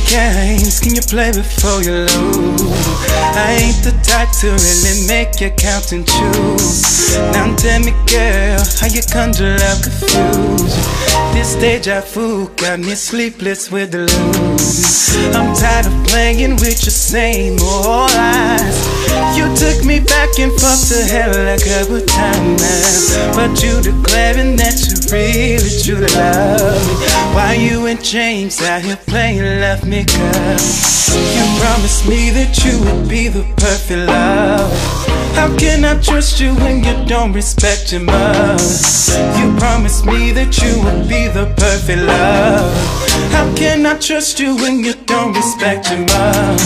games, can you play before you lose? I ain't the type to really make you count and choose. Now tell me girl, how you conjure love confusion? This deja vu got me sleepless with the lose. I'm tired of playing with your same old lies. You took me back and forth to hell a couple times now, but you declaring that you really truly love me. Why you and James out here playing love me, girl? You promised me that you would be the perfect love. How can I trust you when you don't respect your mother? You promised me that you would be the perfect love. How can I trust you when you don't respect your mother?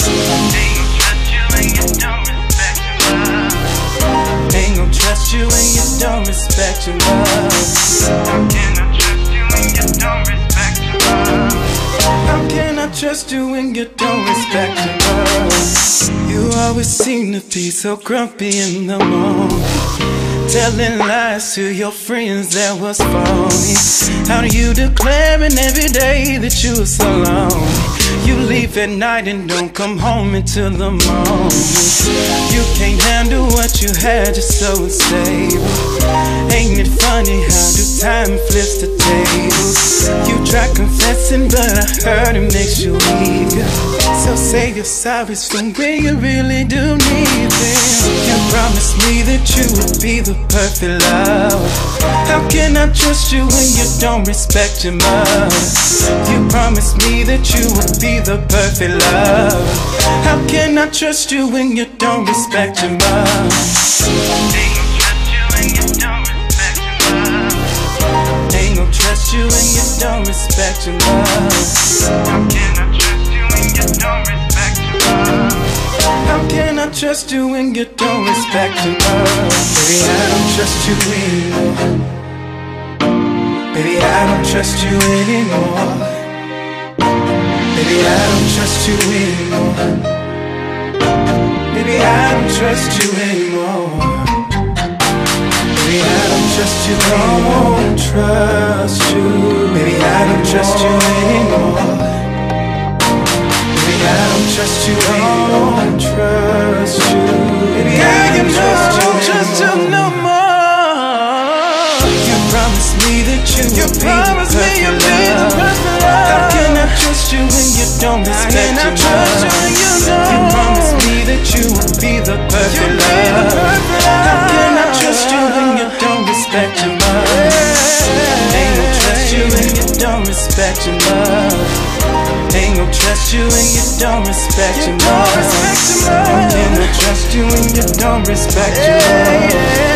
Ain't gon' trust you when you don't respect your mother. How can I trust you when you don't respect your mother? How can I trust you when you don't respect your mother? You always seem to be so grumpy in the morning, telling lies to your friends that was phony. How do you declaring every day that you were so lonely? You leave at night and don't come home until the morning. You can't handle what you had, you're so unstable. Ain't it funny how do time flips the tables? You try confessing but I heard it makes you weaker. So say you're sorry from where you really do need them. You promised me that you would be the perfect love. How can I trust you when you don't respect your mother? You promised me that you would be the perfect love. How can I trust you when you don't respect your mother? Ain't gon' trust you when you don't respect your mother. How can I trust you when you don't respect your mother? How can I trust you when you don't respect your mother? Baby, I don't trust you anymore. Baby, I don't trust you anymore. Baby, I don't trust you anymore. Baby, I don't trust you anymore. Baby, I don't trust you anymore. I don't trust you. Baby, I don't trust you anymore. Baby, I don't trust you anymore. I don't trust you. Baby, I don't trust you no more. You promised me that you would be the perfect love. How can I trust you when you don't respect your mother? You promised me that you would be the perfect love. How can I trust you when you don't respect your mother? Ain't gon' trust you when you don't respect your mother. Ain't gon' trust you when you don't respect your mother. How can I trust you when you don't respect your mother?